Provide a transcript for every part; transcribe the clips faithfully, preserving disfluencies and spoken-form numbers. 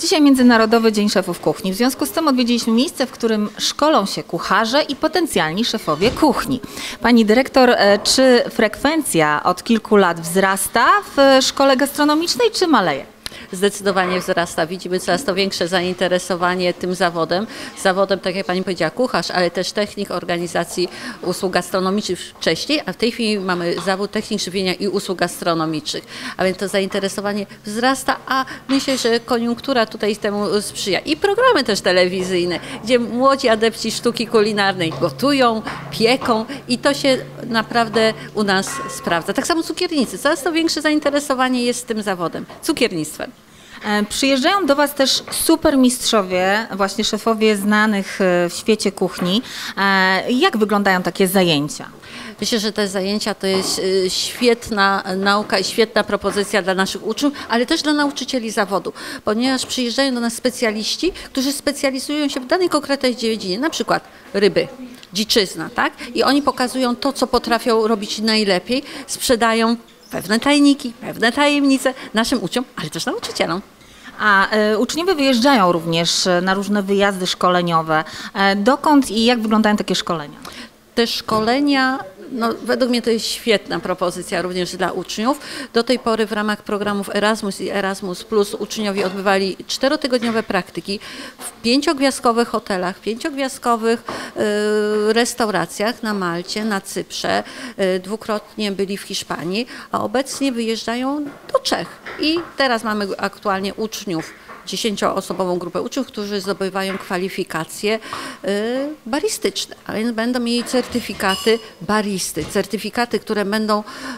Dzisiaj Międzynarodowy Dzień Szefów Kuchni. W związku z tym odwiedziliśmy miejsce, w którym szkolą się kucharze i potencjalni szefowie kuchni. Pani dyrektor, czy frekwencja od kilku lat wzrasta w szkole gastronomicznej, czy maleje? Zdecydowanie wzrasta. Widzimy coraz to większe zainteresowanie tym zawodem. Zawodem, tak jak pani powiedziała, kucharz, ale też technik organizacji usług gastronomicznych wcześniej, a w tej chwili mamy zawód technik żywienia i usług gastronomicznych. A więc to zainteresowanie wzrasta, a myślę, że koniunktura tutaj temu sprzyja. I programy też telewizyjne, gdzie młodzi adepci sztuki kulinarnej gotują, pieką i to się naprawdę u nas sprawdza. Tak samo cukiernicy. Coraz to większe zainteresowanie jest tym zawodem, cukiernictwem. Przyjeżdżają do Was też supermistrzowie, właśnie szefowie znanych w świecie kuchni. Jak wyglądają takie zajęcia? Myślę, że te zajęcia to jest świetna nauka i świetna propozycja dla naszych uczniów, ale też dla nauczycieli zawodu, ponieważ przyjeżdżają do nas specjaliści, którzy specjalizują się w danej konkretnej dziedzinie, na przykład ryby, dziczyzna, tak? I oni pokazują to, co potrafią robić najlepiej, sprzedają pewne tajniki, pewne tajemnice naszym uczniom, ale też nauczycielom. A e, uczniowie wyjeżdżają również na różne wyjazdy szkoleniowe. E, dokąd i jak wyglądają takie szkolenia? Te szkolenia, no, według mnie to jest świetna propozycja również dla uczniów. Do tej pory w ramach programów Erasmus i Erasmus Plus uczniowie odbywali czterotygodniowe praktyki w pięciogwiazdkowych hotelach, pięciogwiazdkowych y, restauracjach na Malcie, na Cyprze. Y, dwukrotnie byli w Hiszpanii, a obecnie wyjeżdżają do Czech. I teraz mamy aktualnie uczniów, dziesięcioosobową grupę uczniów, którzy zdobywają kwalifikacje y, baristyczne, a więc będą mieli certyfikaty baristy, certyfikaty, które będą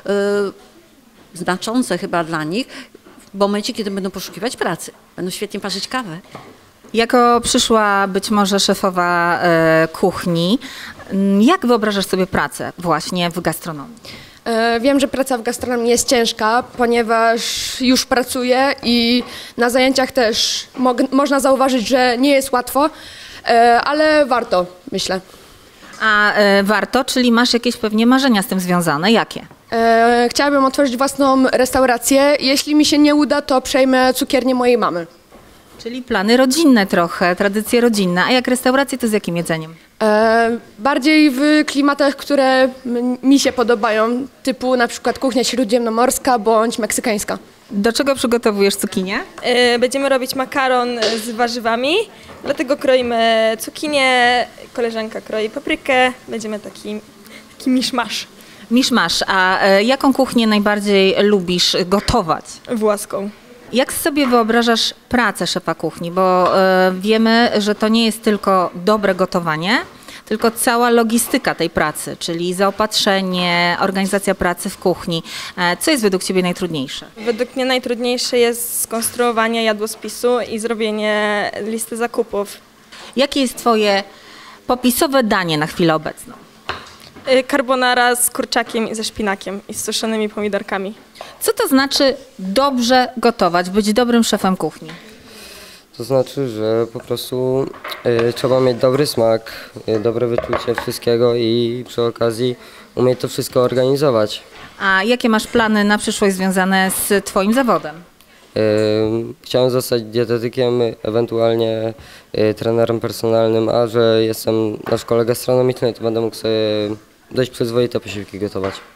y, znaczące chyba dla nich w momencie, kiedy będą poszukiwać pracy. Będą świetnie parzyć kawę. Jako przyszła być może szefowa e, kuchni, jak wyobrażasz sobie pracę właśnie w gastronomii? Wiem, że praca w gastronomii jest ciężka, ponieważ już pracuję i na zajęciach też mo można zauważyć, że nie jest łatwo, ale warto, myślę. A e, warto, czyli masz jakieś pewnie marzenia z tym związane? Jakie? E, chciałabym otworzyć własną restaurację. Jeśli mi się nie uda, to przejmę cukiernię mojej mamy. Czyli plany rodzinne trochę, tradycje rodzinne. A jak restauracje, to z jakim jedzeniem? E, bardziej w klimatach, które mi się podobają, typu na przykład kuchnia śródziemnomorska bądź meksykańska. Do czego przygotowujesz cukinię? E, będziemy robić makaron z warzywami, dlatego kroimy cukinię, koleżanka kroi paprykę, będziemy taki, taki miszmasz. Miszmasz, a e, jaką kuchnię najbardziej lubisz gotować? Włoską. Jak sobie wyobrażasz pracę szefa kuchni? Bo e, wiemy, że to nie jest tylko dobre gotowanie, tylko cała logistyka tej pracy, czyli zaopatrzenie, organizacja pracy w kuchni. E, co jest według Ciebie najtrudniejsze? Według mnie najtrudniejsze jest skonstruowanie jadłospisu i zrobienie listy zakupów. Jakie jest Twoje popisowe danie na chwilę obecną? Carbonara z kurczakiem i ze szpinakiem i z suszonymi pomidorkami. Co to znaczy dobrze gotować, być dobrym szefem kuchni? To znaczy, że po prostu y, trzeba mieć dobry smak, y, dobre wyczucie wszystkiego i przy okazji umieć to wszystko organizować. A jakie masz plany na przyszłość związane z Twoim zawodem? Y, chciałem zostać dietetykiem, ewentualnie y, trenerem personalnym, a że jestem na szkole gastronomicznej, to będę mógł sobie dość przyzwoite posiłki gotować.